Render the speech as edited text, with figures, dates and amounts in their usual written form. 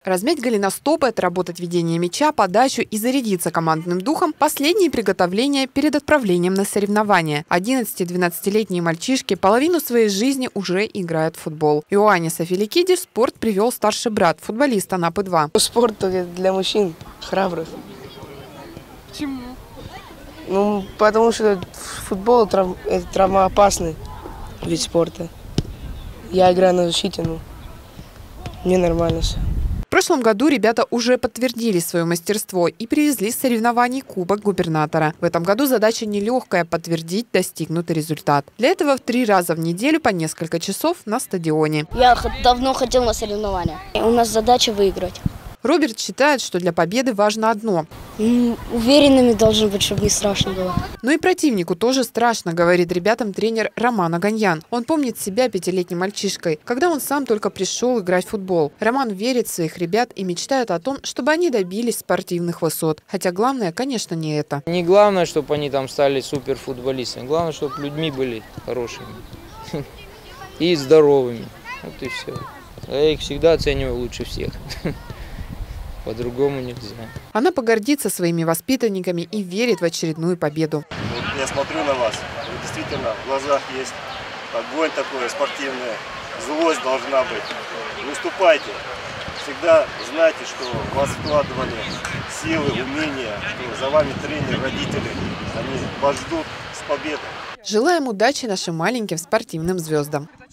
Размять голеностопы, отработать ведение мяча, подачу и зарядиться командным духом – последние приготовления перед отправлением на соревнования. 11-12-летние мальчишки половину своей жизни уже играют в футбол. Иоаннис Афиликидис в спорт привел старший брат, футболист Анапы-2. Спорт для мужчин храбрых. Почему? Ну, потому что футбол – это травмоопасный вид спорта. Я играю на защите, мне нормально все. В прошлом году ребята уже подтвердили свое мастерство и привезли с соревнований Кубок губернатора. В этом году задача нелегкая – подтвердить достигнутый результат. Для этого в 3 раза в неделю по несколько часов на стадионе. Я давно хотел на соревнования. У нас задача выиграть. Роберт считает, что для победы важно одно. Уверенными должны быть, чтобы не страшно было. Но и противнику тоже страшно, говорит ребятам тренер Роман Оганьян. Он помнит себя 5-летним мальчишкой, когда он сам только пришел играть в футбол. Роман верит в своих ребят и мечтает о том, чтобы они добились спортивных высот. Хотя главное, конечно, не это. Не главное, чтобы они там стали суперфутболистами. Главное, чтобы людьми были хорошими и здоровыми. Вот и все. Я их всегда оцениваю лучше всех. По-другому нельзя. Она погордится своими воспитанниками и верит в очередную победу. Вот я смотрю на вас, и действительно в глазах есть огонь такой спортивный, злость должна быть. Выступайте. Всегда знайте, что в вас вкладывали силы, умения, что за вами тренер, родители, они вас ждут с победой. Желаем удачи нашим маленьким спортивным звездам.